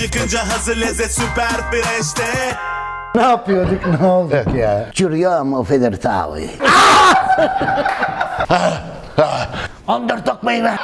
çıkınca hazır lezzet süper freşte. Ne yapıyorduk, ne olduk ya? Giuriamo Federtavi. Underdog meyve.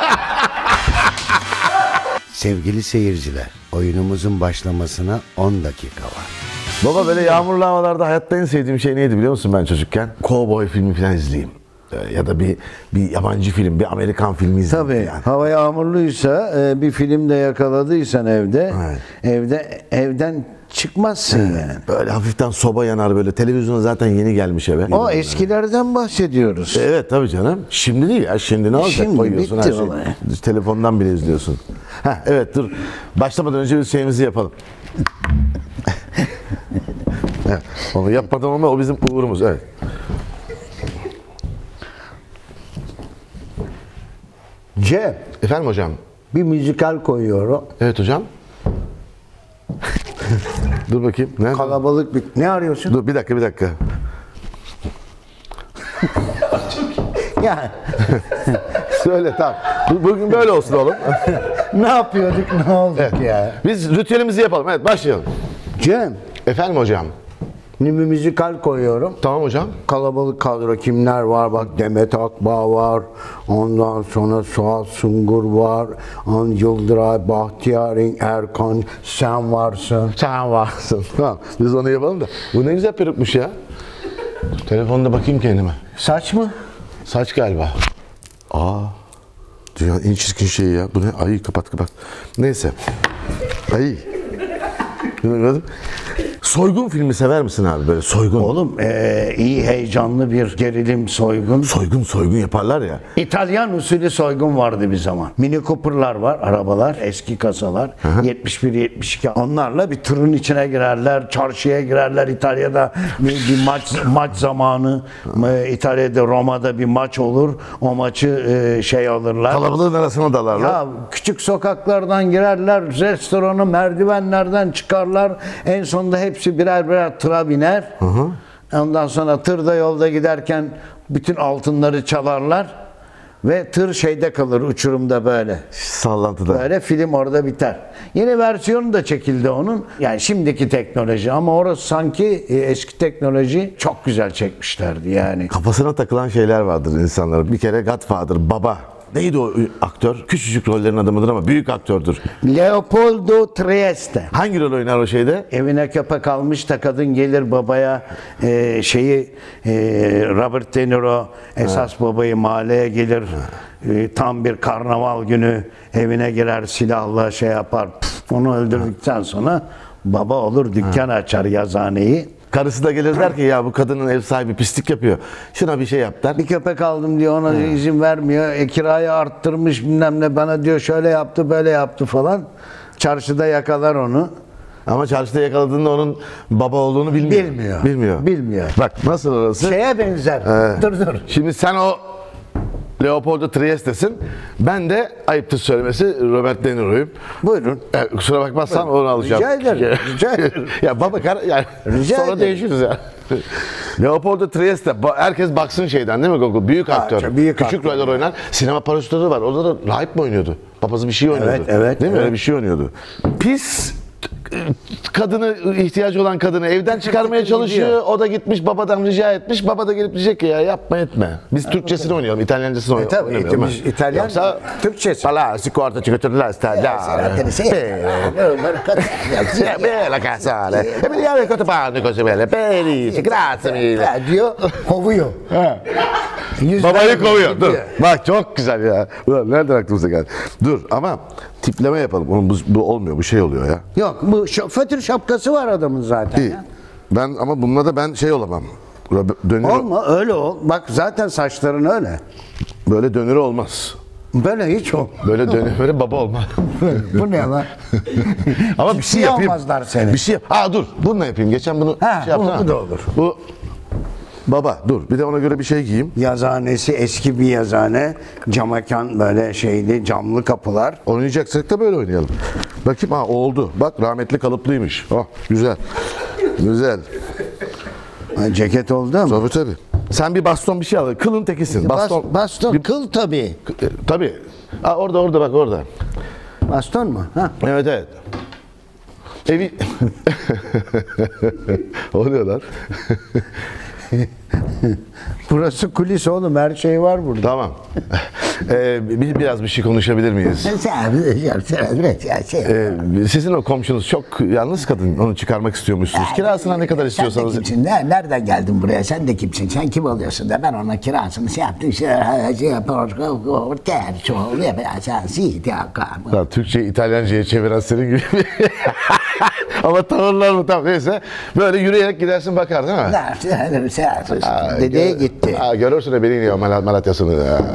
Sevgili seyirciler, oyunumuzun başlamasına 10 dakika var. Baba böyle yağmurlu havalarda hayatta en sevdiğim şey neydi biliyor musun ben çocukken? Cowboy filmi falan izleyeyim. Ya da bir yabancı film, bir Amerikan filmi izleyeyim. Tabii yani. hava yağmurluysa bir filmde yakaladıysan evde, evden çıkmazsın yani. Böyle hafiften soba yanar böyle. Televizyona zaten yeni gelmiş eve. O eskilerden bahsediyoruz. Evet tabii canım. Şimdi değil ya. Şimdi ne olacak? Şimdi Koyuyorsun bitti her şeyi. olay. Telefondan bile izliyorsun. Evet dur. Başlamadan önce bir şeyimizi yapalım. Evet. Onu yapmadan olma, o bizim uğurumuz. Evet. Cem, Efendim hocam? bir müzikal koyuyorum. Evet hocam. Dur bakayım. Ne? Kalabalık bir... Ne arıyorsun? Dur bir dakika. Ya Söyle tamam. Bugün böyle olsun oğlum. ne yapıyorduk, ne olduk ya? Biz ritüelimizi yapalım. Evet başlayalım. Cem, Efendim hocam? bir müzikal koyuyorum. Tamam hocam. Kalabalık kadro kimler var? Bak Demet Akbağ var. Ondan sonra Suat Sungur var. Yıldıray, Bahtiyar, Erkan, sen varsın. Sen varsın. Tamam. Biz onu yapalım da. Bu ne güzel perukmuş ya. Telefonda bakayım kendime. Saç mı? Saç galiba. Dünyanın en çirkin şeyi ya. Bu ne? Ay kapat. Neyse. Ay. Soygun filmi sever misin abi böyle soygun? Oğlum iyi heyecanlı bir gerilim soygun. Soygun yaparlar ya. İtalyan usulü soygun vardı bir zaman. Mini Cooper'lar var, arabalar, eski kasalar. 71-72. Onlarla bir tırın içine girerler, çarşıya girerler. İtalya'da bir maç zamanı. İtalya'da, Roma'da bir maç olur. O maçı alırlar. Kalabalığın arasına dalarlar. Ya küçük sokaklardan girerler, restoranı merdivenlerden çıkarlar. En sonunda hepsi birer tıra biner. Ondan sonra tırda yolda giderken bütün altınları çalarlar ve tır şeyde kalır, uçurumda böyle. Sallantıda. Böyle film orada biter. Yeni versiyonu da çekildi onun. Yani şimdiki teknoloji ama orası sanki eski teknoloji çok güzel çekmişlerdi yani. Kafasına takılan şeyler vardır insanların. Bir kere Godfather, baba. Neydi o aktör? Küçücük rollerin adamıdır ama büyük aktördür. Leopoldo Trieste. Hangi rol oynar o şeyde? Evine köpek almış da kadın gelir babaya Robert De Niro esas babayı mahalleye gelir. Tam bir karnaval günü evine girer silahla yapar. Onu öldürdükten sonra baba olur dükkan açar yazhaneyi. Karısı da gelir der ki ya bu kadının ev sahibi pislik yapıyor. Şuna bir şey yap der. Bir köpek aldım diyor ona izin vermiyor. Kirayı arttırmış bilmem ne bana diyor şöyle yaptı böyle yaptı falan. Çarşıda yakalar onu. Ama çarşıda yakaladığında onun baba olduğunu bilmiyor. Bilmiyor. Bak nasıl orası? Şeye benzer. Dur. Şimdi sen o Leopoldo Trieste'sin. Ben de ayıptır söylemesi Robert De Niro'yum. Buyurun. Kusura bakmazsan onu alacağım. Rica ederim. Ya baba yani Rica sonra ederim. değişiriz ya. Leopoldo Trieste, herkes baksın şeyden değil mi Gogo? Büyük aktör. Büyük Küçük aktör. roller oynar. Sinema parasitörü var. Orada da rahip mi oynuyordu? Papazı bir şey oynuyordu. Evet. Değil mi? Öyle bir şey oynuyordu. Pis kadını, ihtiyacı olan kadını evden çıkarmaya çalışıyor. O da gitmiş babadan rica etmiş. Baba da gelip diyecek ki ya yapma etme. Biz Türkçesini oynayalım, İtalyancasını oynayalım. Tabii İtalyan Türkçesi. Pala, sigorta, cicotola, stagiare. Bella casale. E mi diamo quanto fanno cose belle. Felice, grazie mille. Diyor, kovuyor. Babayı kovuyor. Dur. Bak çok güzel ya. Ulan nereden aklımıza geldi? Dur ama tipleme yapalım. Oğlum bu olmuyor. Bu şey oluyor ya. Yok bu fötür şapkası var adamın zaten. İyi. Ya. Ben ama bununla da ben olamam. Dönür, Olma öyle ol. Bak zaten saçların öyle. böyle dönürü olmaz. Böyle hiç ol. Böyle baba olmaz. Bu ne lan? Ama bir şey Ciddiye yapayım. almazlar seni. Bir şey yap. Dur. Bununla yapayım. Geçen bunu yaptım. bu da olur. Bu baba dur. Bir de ona göre bir şey giyeyim. Yazhanesi eski bir yazhane. Cam mekan böyle camlı kapılar. Oynayacaksak da böyle oynayalım. Bakayım oldu. Bak rahmetli kalıplıymış. Güzel. Güzel. Ceket oldu mu? Tabii. Sen bir baston bir şey al. Kılın tekisin. Baston. Kıl tabii. Tabii. Orada bak orada. Baston mu? Ha. Evet. Evi... Oluyor lan. Burası kulis oğlum, her şey var burada. Tamam. Biraz bir şey konuşabilir miyiz? Sizin o komşunuz çok yalnız kadın. Onu çıkarmak istiyormuşsunuz. Kirasına ne kadar istiyorsanız. Sen de kimsin? Nereden geldin buraya? Sen de kimsin? Sen kim oluyorsun da ben ona kirasını şey yaptım. Lan Türkçeyi İtalyanca'ya çeviren senin gibi. Ama tavırlar mı tam neyse. Böyle yürüyerek gidersin bakar değil mi? Dedeye gitti. Görürsün de beni iniyor Malatya'sını.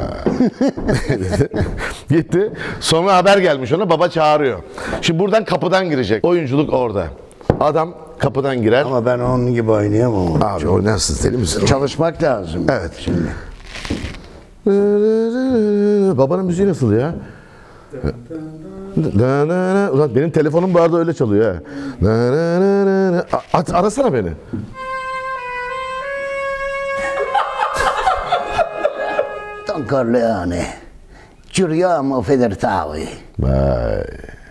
Gitti. Sonra haber gelmiş ona, baba çağırıyor. Şimdi buradan kapıdan girecek. Oyunculuk orada. Adam kapıdan girer. Ama ben onun gibi oynayamam. Abi oynarsın deli misin? Çalışmak lazım. Evet. Şimdi. Babanın müziği nasıl ya? Ulan benim telefonum bu arada öyle çalıyor ha. Arasana beni. Don Corleone, Giuliano Federtavi. Vay.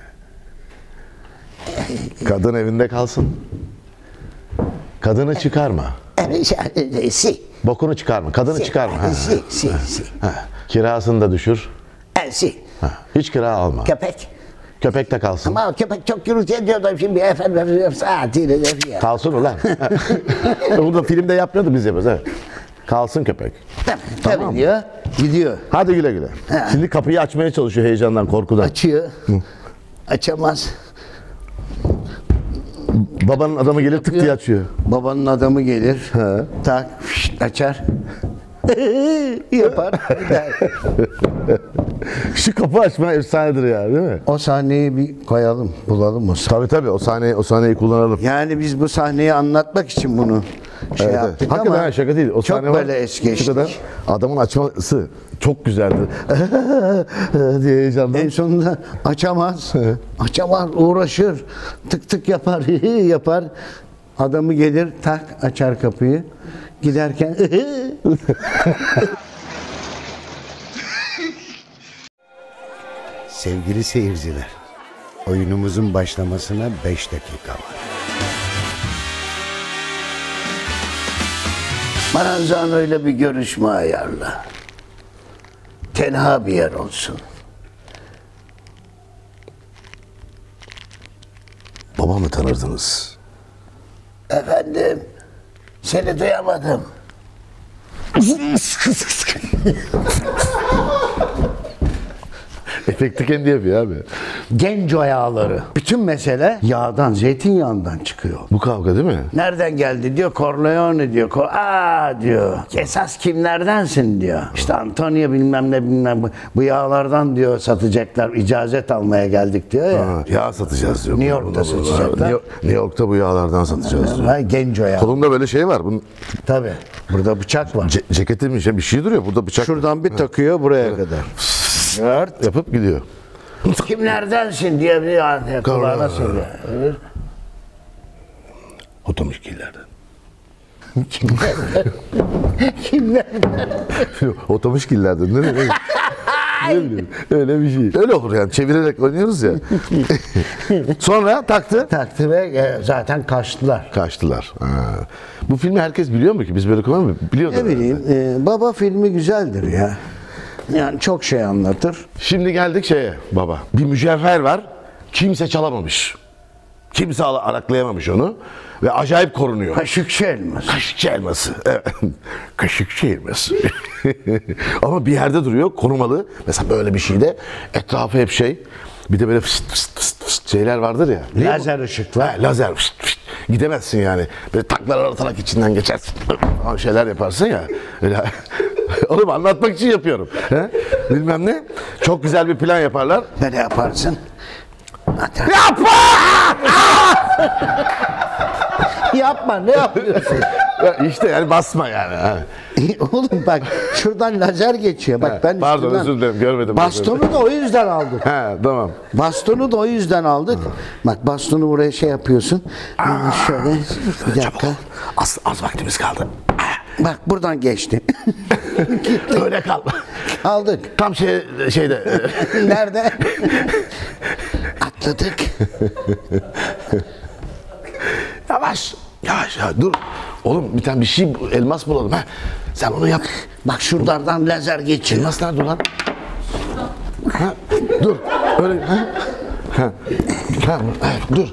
Kadın evinde kalsın. Kadını çıkarma. Si. Bokunu çıkarma. Kadını çıkarma. Ha. Si. Ha. Kirasını da düşür. Si. Ha. Hiç kira alma. Köpek. Köpek de kalsın. Ama o köpek çok gürültü ediyor da şimdi efendim saatiyle yapıyor. Kalsın ulan. Burada filmde yapmıyordu, biz yapıyoruz. Evet. Kalsın köpek. Tamam ya. Gidiyor. Hadi güle güle. Şimdi kapıyı açmaya çalışıyor heyecandan, korkudan. Açıyor. Açamaz. Babanın adamı gelir tık diye açıyor. Babanın adamı gelir. Tak, açar. Yapar. Şu kapı açma efsanedir ya, değil mi? O sahneyi bir koyalım, bulalım o sahneyi. Tabii o sahneyi kullanalım. Yani biz bu sahneyi anlatmak için bunu yaptık Hakikaten ama şaka değil. O çok sahne böyle var. es geçtik. Şu kadar adamın açması çok güzeldi. diye heyecandan. En sonunda açamaz. Açamaz, uğraşır. Tık tık yapar, yapar. Adamı gelir, tak açar kapıyı. Giderken Sevgili seyirciler, oyunumuzun başlamasına 5 dakika var. Maranzano ile bir görüşme ayarla. Tenha bir yer olsun. Babamı tanırdınız. Efendim, seni duyamadım. Efekti kendi yapıyor abi. Genco yağları. Bütün mesele yağdan, zeytinyağından çıkıyor. Bu kavga değil mi? Nereden geldi diyor, Corleone diyor. Diyor. Esas kimlerdensin diyor. İşte Antonio bilmem ne bilmem bu yağlardan diyor satacaklar. İcazet almaya geldik diyor ya. Ha, yağ satacağız diyor. New York'ta satacaklar. New York'ta bu yağlardan satacağız diyor. Genco yağı. Kolunda böyle şey var. Bunun Tabii. Burada bıçak var. ceketin bir şey duruyor. Burada bıçak. Şuradan bir takıyor buraya kadar. Dört yapıp gidiyor. Kimlerdensin diye bir kulağına söylüyor. Otomobillerden. Kimlerden? Otomobillerden. Ne bileyim. Öyle bir şey. Öyle olur yani. Çevirerek oynuyoruz ya. Sonra taktı. Taktı ve zaten kaçtılar. Kaçtılar. Ha. Bu filmi herkes biliyor mu ki? Biz böyle kullanmıyor muyuz? Biliyorlar. Ne bileyim, baba filmi güzeldir ya. Yani çok şey anlatır. Şimdi geldik şeye baba. Bir mücevher var. Kimse çalamamış. Kimse araklayamamış onu. Ve acayip korunuyor. Kaşıkçı elması. Kaşıkçı elması. Evet. Kaşıkçı elması. Ama bir yerde duruyor, korumalı. Mesela böyle bir şeyde etrafı hep şey. Bir de böyle fıst fıst fıst fıst şeyler vardır ya. Lazer ışıklar. Ha, lazer fıst fıst. Gidemezsin yani. Böyle taklar atarak içinden geçersin. Falan şeyler yaparsın ya. Öyle. Oğlum anlatmak için yapıyorum. He? Bilmem ne. Çok güzel bir plan yaparlar. Ne yaparsın? Yapma! Yapma, ne yapıyorsun? Ya işte yani basma yani. Ha. Oğlum bak şuradan lazer geçiyor. Bak ben Pardon üstünden- özür dilerim görmedim. Bastonu da o yüzden aldık. He tamam. Bastonu da o yüzden aldık. Bak bastonu buraya şey yapıyorsun. Şöyle bir dakika. Az vaktimiz kaldı. Bak buradan geçti. Öyle kal. Aldık. Tam şeyde. Nerede? Atladık. Yavaş. Yavaş ya dur. Oğlum bir tane bir şey elmas bulalım ha. Sen onu yap. Bak şuradan lazer geçiyor. Elmas nerede ulan? Ha, dur. Öyle ha. Ha. Ha, dur.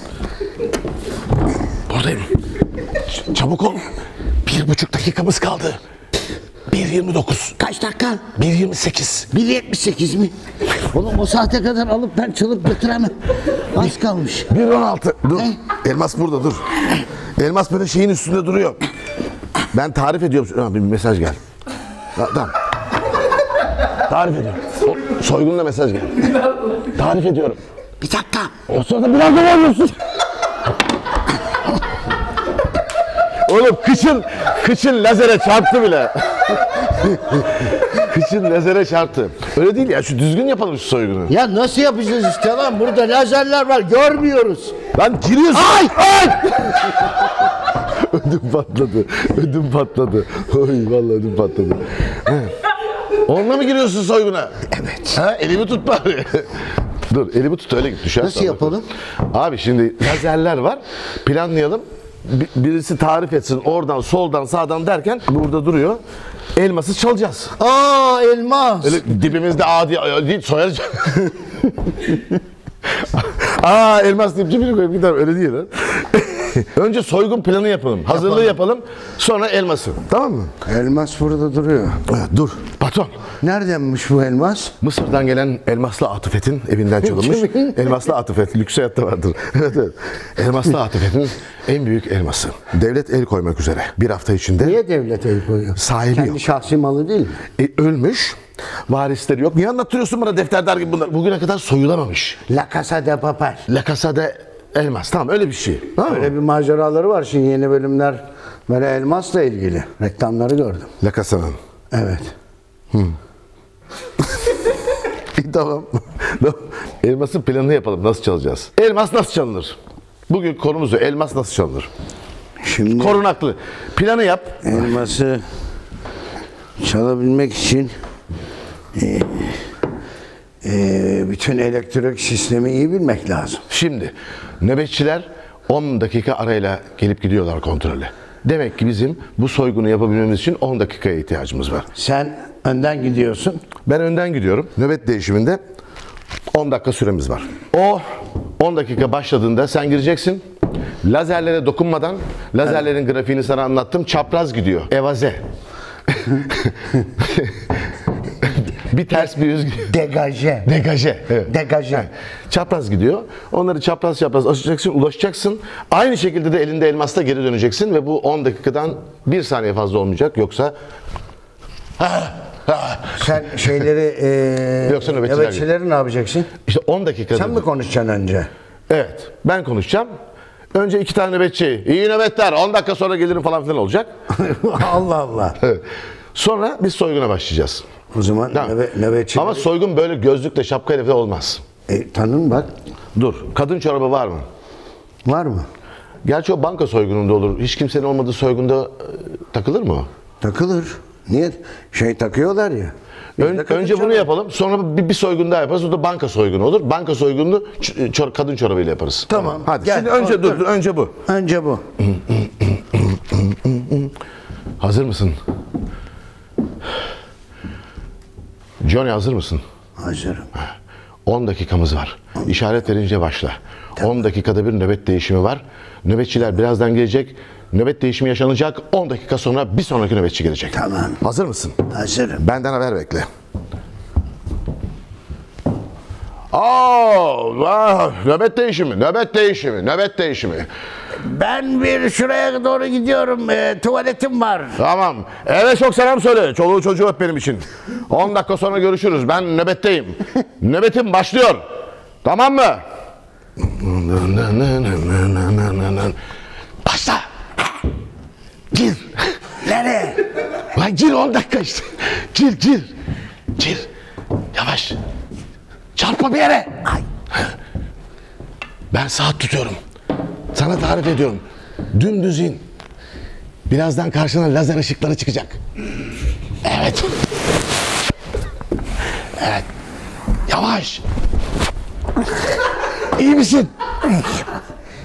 Buradayım. Çabuk ol. 1,5 dakikamız kaldı. 1:29. Kaç dakika? 1:28. 1.78 mi? Oğlum o saate kadar alıp ben çalıp götüremem. Az kalmış. 1:16. Dur. Elmas burada dur. Elmas böyle şeyin üstünde duruyor. Ben tarif ediyorum. Ha, bir mesaj gel. Tamam. Tarif ediyorum. Soygunla mesaj gel. Tarif ediyorum. Bir dakika. O sırada biraz da varıyorsun. Oğlum kıçın lazere çarptı bile. Kıçın lazere çarptı. Öyle değil ya, şu düzgün yapalım şu soygunu. Ya nasıl yapacağız işte lan? Burada lazerler var, görmüyoruz. Lan giriyorsun. Ay! Ödüm patladı. Oy vallahi ödüm patladı. Onunla mı giriyorsun soyguna? Evet. Ha, elimi tut bari. Dur, elimi tut, öyle git, düşersen. Nasıl yapalım? Abi şimdi lazerler var. Planlayalım. Birisi tarif etsin, oradan soldan sağdan derken burada duruyor. Elması çalacağız. Aa, elmas. Öyle dibimizde değil, soyarız. Aa, elmas deyip cebine koyup gider, öyle değil ha. Önce soygun planı yapalım. Hazırlığı yapalım. Sonra elması. Tamam mı? Elmas burada duruyor. Evet, dur. Patron. Neredenmiş bu elmas? Mısır'dan gelen Elmaslı Atıfet'in evinden çalınmış. Elmaslı Atıfet, lüks hayatta vardır. Evet, evet. Elmaslı Atıfet'in en büyük elması. Devlet el koymak üzere. Bir hafta içinde. Niye devlet el koyuyor? Sahibi Kendi yok. şahsi malı değil mi? Ölmüş. Varisleri yok. Niye anlatıyorsun bana defterdar gibi bunlar? Bugüne kadar soyulamamış. La Casa de Papel. La Casa de Elmas. Tamam, öyle bir şey. Tamam mı? Öyle bir maceraları var şimdi, yeni bölümler böyle elmasla ilgili. Reklamları gördüm. La Casa'nın. Evet. Tamam. Elmasın planını yapalım. Nasıl çalacağız? Elmas nasıl çalınır? Bugün konumuz o. Elmas nasıl çalınır? Şimdi Korunaklı. Planı yap. elması çalabilmek için bütün elektrik sistemi iyi bilmek lazım. Şimdi nöbetçiler 10 dakika arayla gelip gidiyorlar kontrole. Demek ki bizim bu soygunu yapabilmemiz için 10 dakikaya ihtiyacımız var. Sen önden gidiyorsun. Ben önden gidiyorum. Nöbet değişiminde 10 dakika süremiz var. O 10 dakika başladığında sen gireceksin. Lazerlere dokunmadan, lazerlerin grafiğini sana anlattım. Çapraz gidiyor. Evaze. Bir ters bir yüz gidiyor. Degaje. Degaje. Evet. Degaje. Evet. Çapraz gidiyor. Onları çapraz açacaksın, ulaşacaksın. Aynı şekilde de elinde elmasla geri döneceksin ve bu 10 dakikadan 1 saniye fazla olmayacak. Yoksa Sen şeyleri Yoksa nöbetçiler nöbetçileri ne yapacaksın? işte 10 dakikada. Sen mi konuşacaksın önce? Evet. Ben konuşacağım. Önce 2 tane nöbetçi. İyi nöbetler. 10 dakika sonra gelirim falan filan olacak. Allah Allah. Evet. Sonra biz soyguna başlayacağız. O zaman Tamam. nöbetçi... Ama soygun böyle gözlükle, şapkayla falan olmaz. Tanın bak. Dur. Kadın çorabı var mı? Var mı? Gerçi o banka soygununda olur. Hiç kimsenin olmadığı soygunda takılır mı o? Takılır. Niye? Şey takıyorlar ya. Önce bunu yapalım. Sonra bir soygun daha yaparız. O da banka soygunu olur. Banka soygununu kadın çorabıyla yaparız. Tamam. Hadi. Gel. Şimdi önce dur. Önce bu. Önce bu. Hazır mısın? Johnny, hazır mısın? Hazırım. 10 dakikamız var. İşaret verince başla. 10 dakikada bir nöbet değişimi var. Nöbetçiler birazdan gelecek. Nöbet değişimi yaşanacak. 10 dakika sonra bir sonraki nöbetçi gelecek. Tamam. Hazır mısın? Hazırım. Benden haber bekle. Aa, nöbet değişimi, nöbet değişimi, nöbet değişimi. Ben bir şuraya doğru gidiyorum. Tuvaletim var. Tamam. Eve çok selam söyle. Çoluğu çocuğu öp benim için. 10 dakika sonra görüşürüz. Ben nöbetteyim. Nöbetim başlıyor. Tamam mı? Başla. Gir. Nereye? Lan gir, 10 dakika işte. Gir. Gir. Yavaş. Çarpma bir yere. Ay. Ben saat tutuyorum. Sana tarif ediyorum. Dümdüz in. Birazdan karşına lazer ışıkları çıkacak. Evet. Evet. Yavaş. İyi misin?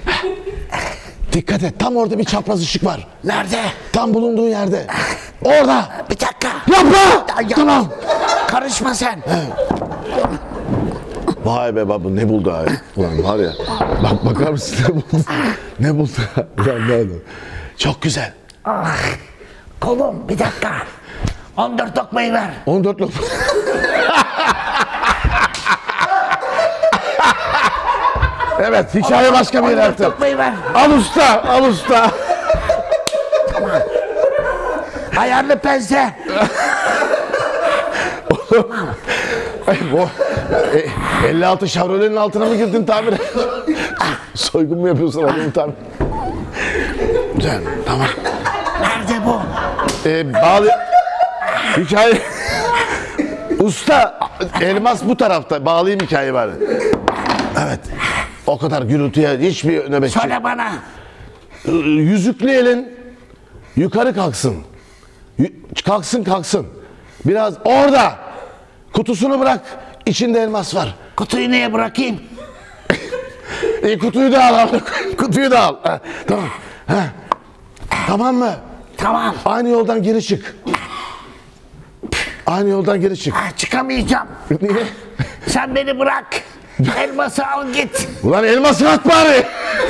Dikkat et, tam orada bir çapraz ışık var. Nerede? Tam bulunduğun yerde. Orada. Bir dakika. Yapma. Ya, Tamam. Karışma sen. Vay be baba, ne buldu abi? Ulan var ya. Bak, bakar mısın ne buldu? Ne buldu? Ulan ne oldu? Çok güzel. Ah, kolum bir dakika. 14 lokmayı ver. 14 lokma. Evet, hikaye başka bir yere 14 artık. lokmayı ver. Al usta, al usta. Ayarlı pense. Ay, bu 56 Chevrolet'in altına mı girdin tamir? Soygun mu yapıyorsun adamı tamir? Güzel, tamam. Nerede bu? Bağlı... Hikaye... Usta, elmas bu tarafta. Bağlayayım hikayeyi bari. Evet. O kadar gürültüye hiçbir nöbetçi... Söyle bana. Yüzüklü elin yukarı kalksın. Kalksın. Biraz orada. Kutusunu bırak. İçinde elmas var. Kutuyu neye bırakayım? Kutuyu da al abi. Kutuyu da al. Ha, tamam. Ha. Tamam mı? Tamam. Aynı yoldan geri çık. Aynı yoldan geri çık. Çıkamayacağım. Niye? Sen beni bırak. Elması al git. Ulan elması at bari.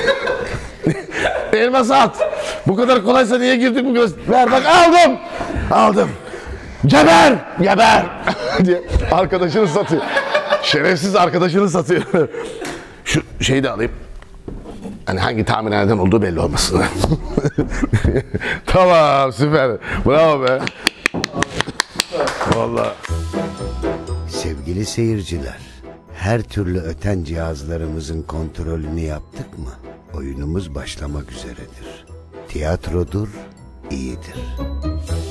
Elması at. Bu kadar kolaysa niye girdik bu kadar? Ver bak, aldım. Geber diye arkadaşını satıyor. Şerefsiz arkadaşını satıyor. Şu şeyi de alayım. Hani hangi tamirhaneden olduğu belli olmasın. Tamam, süper. Bravo be. Vallahi. Sevgili seyirciler, her türlü öten cihazlarımızın kontrolünü yaptık mı? Oyunumuz başlamak üzeredir. Tiyatrodur, iyidir.